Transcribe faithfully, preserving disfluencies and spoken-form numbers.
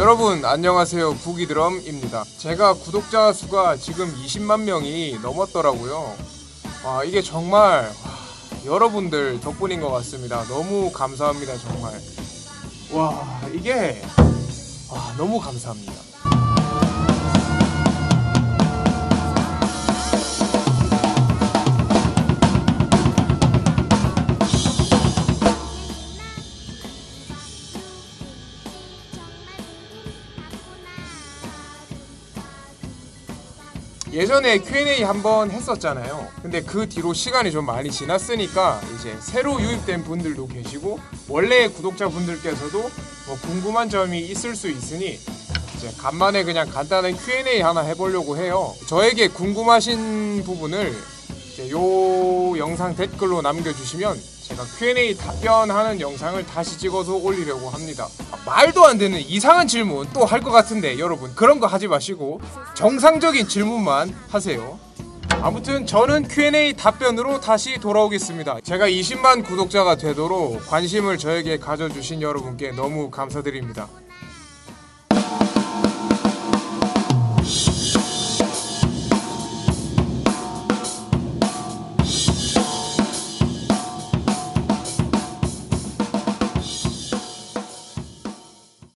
여러분 안녕하세요, 부기드럼입니다. 제가 구독자 수가 지금 이십만 명이 넘었더라고요. 와, 이게 정말 와, 여러분들 덕분인 것 같습니다. 너무 감사합니다. 정말 와, 이게 와, 너무 감사합니다. 예전에 큐 앤 에이 한번 했었잖아요. 근데 그 뒤로 시간이 좀 많이 지났으니까 이제 새로 유입된 분들도 계시고 원래 구독자분들께서도 뭐 궁금한 점이 있을 수 있으니 이제 간만에 그냥 간단한 큐 앤 에이 하나 해보려고 해요. 저에게 궁금하신 부분을 이제 요 영상 댓글로 남겨주시면 제가 큐 앤 에이 답변하는 영상을 다시 찍어서 올리려고 합니다. 아, 말도 안 되는 이상한 질문 또 할 것 같은데 여러분 그런 거 하지 마시고 정상적인 질문만 하세요. 아무튼 저는 큐 앤 에이 답변으로 다시 돌아오겠습니다. 제가 이십만 구독자가 되도록 관심을 저에게 가져주신 여러분께 너무 감사드립니다.